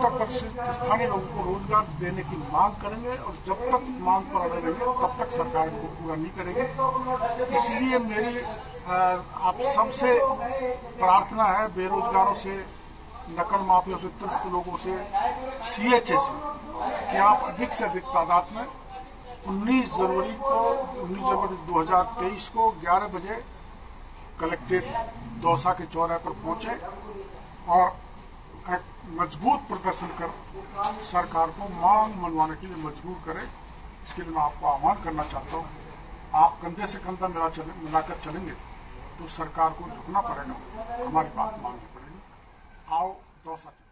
तक स्थानीय लोगों को रोजगार देने की मांग करेंगे और जब तक मांग पर अड़े रहेंगे तब तक सरकार को पूरा नहीं करेगी। इसलिए मेरी आप सबसे प्रार्थना है, बेरोजगारों से, नकल माफियों से त्रस्त लोगों से, सीएचए से, कि आप अधिक से अधिक तादाद में 19 जनवरी 2023 को 11 बजे कलेक्ट्रेट दौसा के चौराहे पर पहुंचे और एक मजबूत प्रदर्शन कर सरकार को मांग मनवाने के लिए मजबूर करें। इसके लिए मैं आपको आह्वान करना चाहता हूं। आप कंधे से कंधा मिलाकर चलेंगे तो सरकार को झुकना पड़ेगा, हमारी बात माननी पड़ेगी। आओ दौसा